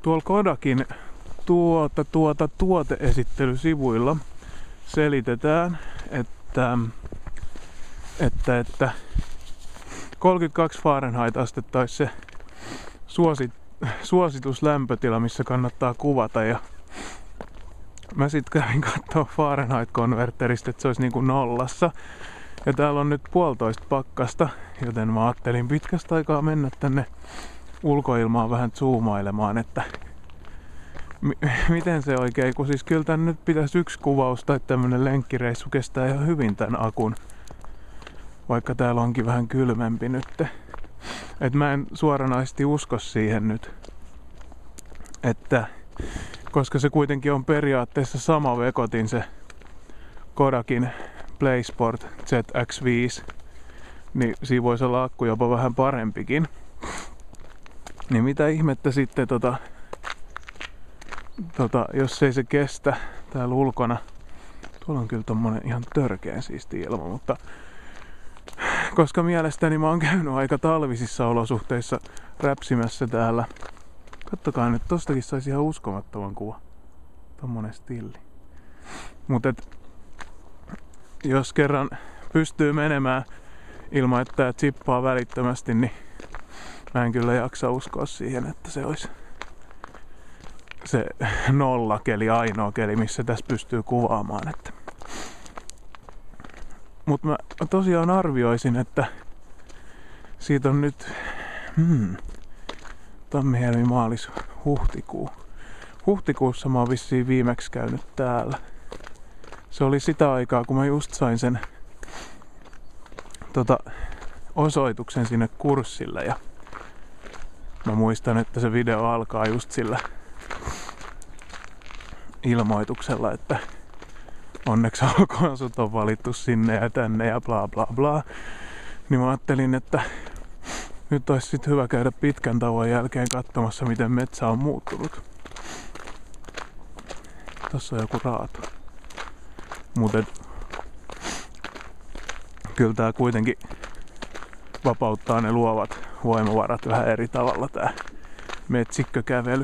tuolla Kodakin tuoteesittelysivuilla selitetään, että 32 Fahrenheit-astetta olisi se suosituslämpötila, missä kannattaa kuvata. Ja mä sit kävin kattoo Fahrenheit-konverteristä, että se olisi niinku nollassa. Ja täällä on nyt 1,5 pakkasta, joten mä ajattelin pitkästä aikaa mennä tänne ulkoilmaan vähän zoomailemaan, että miten se oikein, kun siis kyllä tän nyt pitäisi yksi kuvaus tai tämmönen lenkkireissu kestää ihan hyvin tän akun, vaikka täällä onkin vähän kylmempi nyt. Et mä en suoranaisesti usko siihen nyt, että koska se kuitenkin on periaatteessa sama vekotin se Kodakin PlaySport ZX5, niin siinä voisi olla akku jopa vähän parempikin. Niin mitä ihmettä sitten jos ei se kestä täällä ulkona. Tuolla on kyllä tommonen ihan törkeän siisti ilma, mutta koska mielestäni mä oon käynyt aika talvisissa olosuhteissa räpsimässä täällä. Kattokaa nyt, tostakin saisi ihan uskomattoman kuva. Tommonen stilli. Mutta jos kerran pystyy menemään ilman, että tää chippaa välittömästi, niin mä en kyllä jaksa uskoa siihen, että se olisi se nollakeli, ainoa keli, missä tässä pystyy kuvaamaan. Mutta mä tosiaan arvioisin, että siitä on nyt tammi, helmi, maalis, huhtikuu. Huhtikuussa mä oon vissiin viimeksi käynyt täällä. Se oli sitä aikaa, kun mä just sain sen osoituksen sinne kurssille ja mä muistan, että se video alkaa just sillä ilmoituksella, että onneksi olkoon sut on valittu sinne ja tänne ja bla bla bla. Niin mä ajattelin, että nyt olisi sit hyvä käydä pitkän tauon jälkeen katsomassa, miten metsä on muuttunut. Tossa on joku raatu. Mutta kyllä tää kuitenkin vapauttaa ne luovat voimavarat vähän eri tavalla tää metsikkökävely.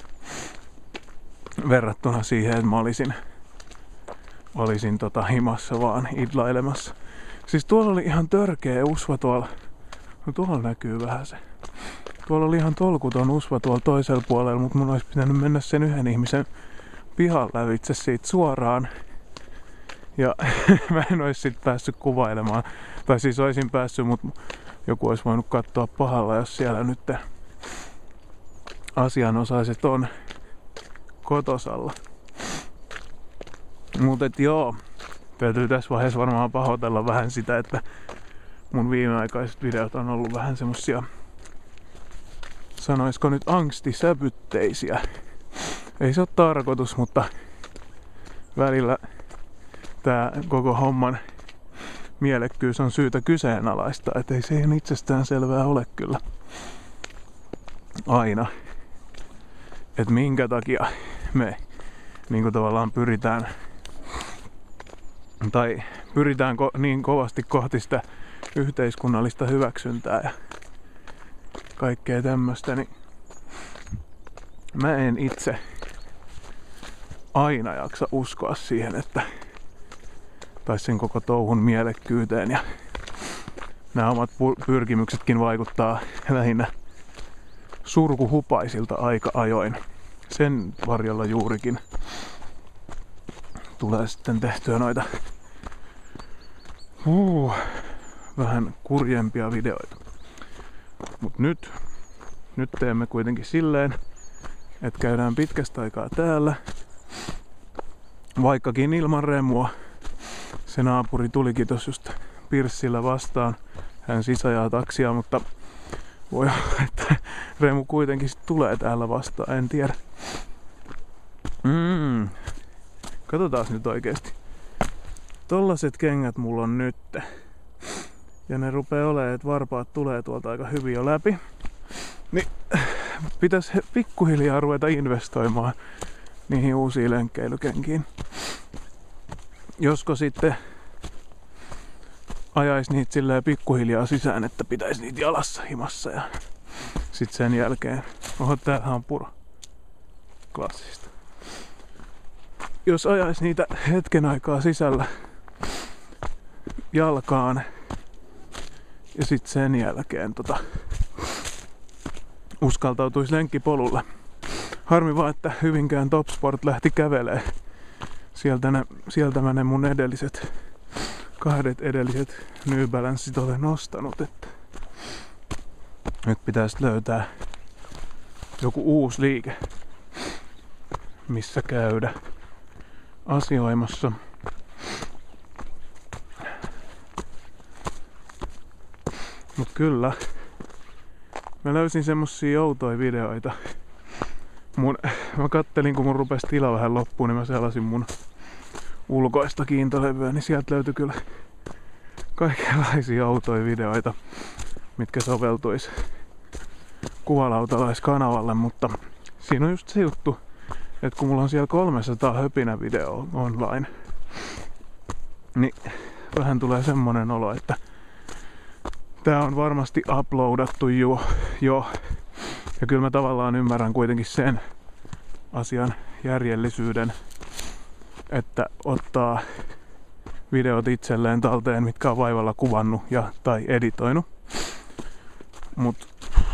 Verrattuna siihen, että mä olisin himassa vaan idlailemassa. Siis tuolla oli ihan törkeä usva tuolla. No tuolla näkyy vähän se. Tuolla oli ihan tolkuton usva tuolla toisella puolella, mutta mun olisi pitänyt mennä sen yhden ihmisen pihan lävitse siitä suoraan. Ja mä en olisi sit päässyt kuvailemaan. Tai siis olisin päässyt, mutta joku olisi voinut katsoa pahalla, jos siellä nyt asianosaiset on kotosalla. Mutta joo, täytyy tässä vaiheessa varmaan pahoitella vähän sitä, että mun viimeaikaiset videot on ollut vähän semmosia, sanoisiko nyt angstisävytteisiä. Ei se ole tarkoitus, mutta välillä tää koko homman mielekkyys on syytä kyseenalaistaa, että ei se ihan itsestään selvää ole kyllä aina. Että minkä takia me niin tavallaan pyritään niin kovasti kohti sitä yhteiskunnallista hyväksyntää ja kaikkea tämmöstä, niin mä en itse aina jaksa uskoa siihen, että tai sen koko touhun mielekkyyteen ja nämä omat pyrkimyksetkin vaikuttaa lähinnä surkuhupaisilta aika ajoin. Sen varjolla juurikin tulee sitten tehtyä noita vähän kurjempia videoita. Mut nyt teemme kuitenkin silleen, että käydään pitkästä aikaa täällä. Vaikkakin ilman Remua. Se naapuri tulikin tossa just pirssillä vastaan. Hän sisajaa taksia, mutta voi olla, että Remu kuitenkin sit tulee täällä vastaan, en tiedä. Katsotaan nyt oikeesti. Tollaset kengät mulla on nyt. Ja ne rupee olemaan, että varpaat tulee tuolta aika hyvin jo läpi. Niin pitäis pikkuhiljaa ruveta investoimaan niihin uusiin lenkkeilykenkiin. Josko sitten ajais niitä silleen pikkuhiljaa sisään, että pitäis niitä jalassa himassa ja sit sen jälkeen. Oho, tämähän on puro. klassista. Jos ajais niitä hetken aikaa sisällä jalkaan ja sit sen jälkeen uskaltautuisi lenkkipolulle. Harmi vaan, että Hyvinkään Topsport lähti kävelee. Sieltä mä ne mun kahdet edelliset New Balanceit olen ostanut. Että nyt pitäisi löytää joku uusi liike, missä käydä asioimassa. Mut kyllä, mä löysin semmosia outoja videoita. Mä kattelin, kun mun rupesi tila vähän loppuun, niin mä selasin mun ulkoista kiintolevyä, niin sieltä löytyi kyllä kaikenlaisia outoja videoita, mitkä soveltuis kuvalautalais-kanavalle, mutta siinä on just se juttu, että kun mulla on siellä 300 höpinävideo online, niin vähän tulee semmonen olo, että tää on varmasti uploadattu jo. Ja kyllä mä tavallaan ymmärrän kuitenkin sen asian järjellisyyden, että ottaa videot itselleen talteen, mitkä on vaivalla kuvannut tai editoinut. Mut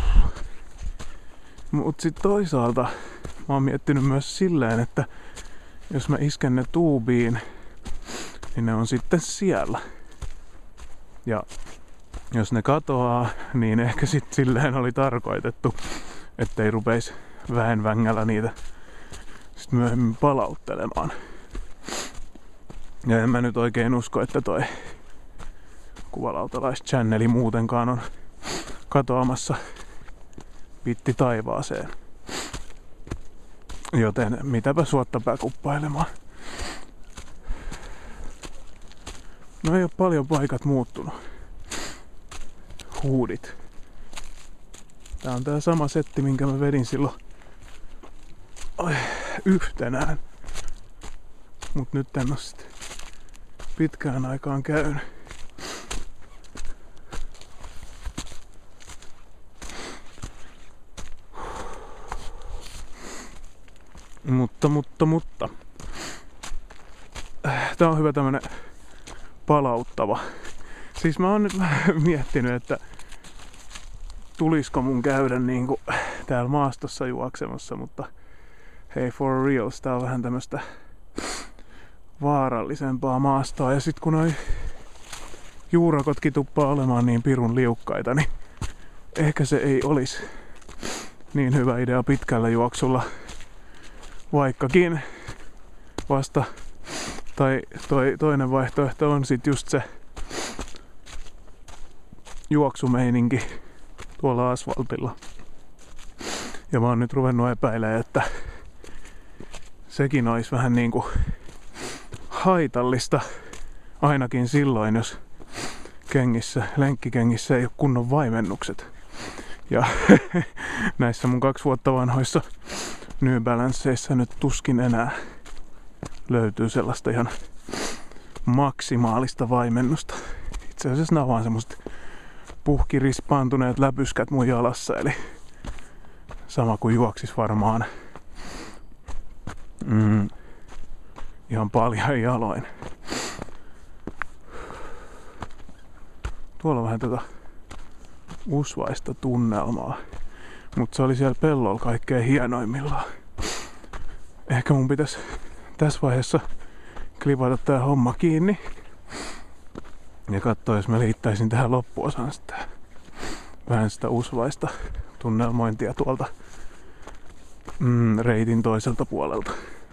sit toisaalta mä oon miettinyt myös silleen, että jos mä isken ne tuubiin, niin ne on sitten siellä. Ja jos ne katoaa, niin ehkä sit silleen oli tarkoitettu, ettei rupeisi väen vängällä niitä sit myöhemmin palauttelemaan. Ja en mä nyt oikein usko, että toi kuvalautalais-channeli muutenkaan on katoamassa pitti taivaaseen. Joten mitäpä suottapää kuppailemaan. No ei oo paljon paikat muuttunut. Huudit. Tää on tää sama setti, minkä mä vedin silloin yhtenään. Mut nyt en oo sit pitkään aikaan käynyt. Mutta. Tää on hyvä tämmönen palauttava. Siis mä oon nyt miettinyt, että tulisko mun käydä niinku täällä maastossa juoksemassa, mutta hei, for reals, tää on vähän tämmöstä vaarallisempaa maastoa. Ja sit kun noi juurakotkin tuppaa olemaan niin pirun liukkaita, niin ehkä se ei olisi niin hyvä idea pitkällä juoksulla. Vaikkakin vasta, tai toinen vaihtoehto on sit just se juoksumeininki tuolla asfaltilla. Ja mä oon nyt ruvennut epäilemään, että sekin olisi vähän niinku haitallista ainakin silloin, jos lenkkikengissä ei ole kunnon vaimennukset. Ja näissä mun 2 vuotta vanhoissa New Balanceissa nyt tuskin enää löytyy sellaista ihan maksimaalista vaimennusta. Itse asiassa nämä on vaan semmoset puhkirispaantuneet läpyskät mun jalassa, eli sama kuin juoksis varmaan ihan paljon jaloin. Tuolla on vähän tätä usvaista tunnelmaa, mutta se oli siellä pellolla kaikkein hienoimmillaan. Ehkä mun pitäisi tässä vaiheessa klipata tää homma kiinni ja katsoa, jos mä liittäisin tähän loppuosaan sitä vähän sitä usvaista tunnelmointia tuolta reitin toiselta puolelta.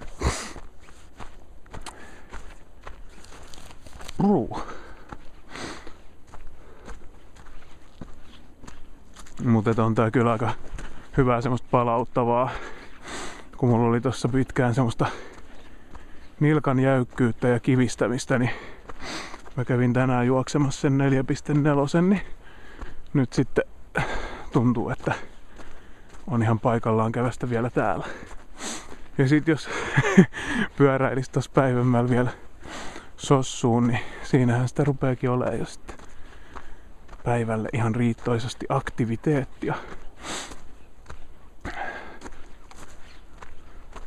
Mutta on tää kyllä aika hyvää semmoista palauttavaa, kun mulla oli tossa pitkään semmoista nilkan jäykkyyttä ja kivistämistä, niin mä kävin tänään juoksemassa sen 4.4, niin nyt sitten tuntuu, että on ihan paikallaan kävästä vielä täällä. Ja sit jos pyöräilisi tossa päivänmällä vielä sossuun, niin siinähän sitä rupeakin olemaan jo sitten päivälle ihan riittoisesti aktiviteettia.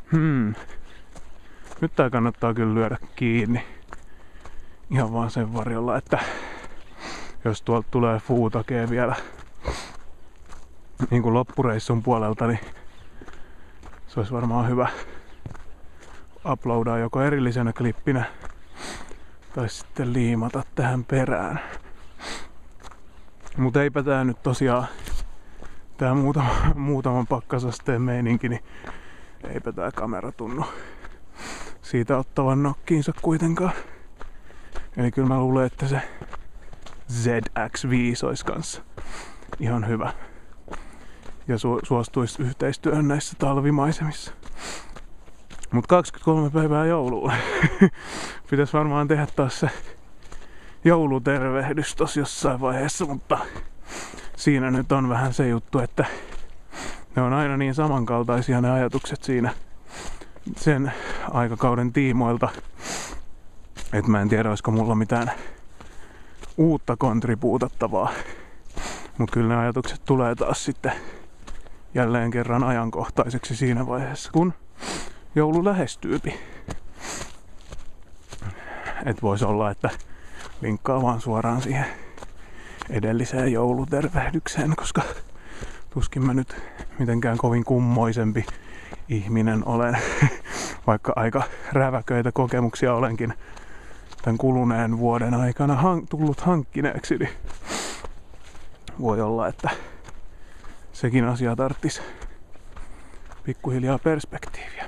Nyt tää kannattaa kyllä lyödä kiinni. Ihan vaan sen varjolla, että jos tuolta tulee fuutakee vielä niin kuin loppureissun puolelta, niin se olisi varmaan hyvä uploadaa joko erillisenä klippinä tai sitten liimata tähän perään. Mutta eipä tää nyt tosiaan, tää muutaman pakkasasteen meininki, niin eipä tää kamera tunnu siitä ottavan nokkiinsa kuitenkaan. Eli kyllä mä luulen, että se ZX5 olisi kanssa ihan hyvä. Ja suostuisi yhteistyöhön näissä talvimaisemissa. Mut 23 päivää jouluun. Pitäis varmaan tehdä taas se joulutervehdys tossa jossain vaiheessa, mutta siinä nyt on vähän se juttu, että ne on aina niin samankaltaisia ne ajatukset siinä sen aikakauden tiimoilta, että mä en tiedä, olisiko mulla mitään uutta kontribuutattavaa. Mut kyllä ne ajatukset tulee taas sitten jälleen kerran ajankohtaiseksi siinä vaiheessa, kun joulu lähestyypi. Et vois olla, että linkkaa vaan suoraan siihen edelliseen joulutervehdykseen, koska tuskin mä nyt mitenkään kovin kummoisempi ihminen olen, vaikka aika räväköitä kokemuksia olenkin tämän kuluneen vuoden aikana tullut hankkineeksi, niin voi olla, että sekin asia tarttisi pikkuhiljaa perspektiiviä.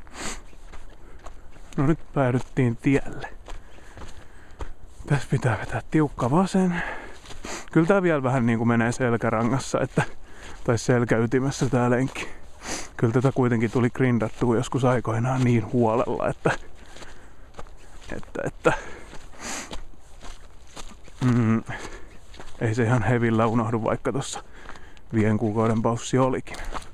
No nyt päädyttiin tielle. Tässä pitää vetää tiukka vasen. Kyllä tää vielä vähän niin kuin menee selkärangassa, tai selkäytimessä tää lenkki. Kyllä tätä kuitenkin tuli grindattua joskus aikoinaan niin huolella, että ei se ihan hevillä unohdu, vaikka tossa 5 kuukauden paussi olikin.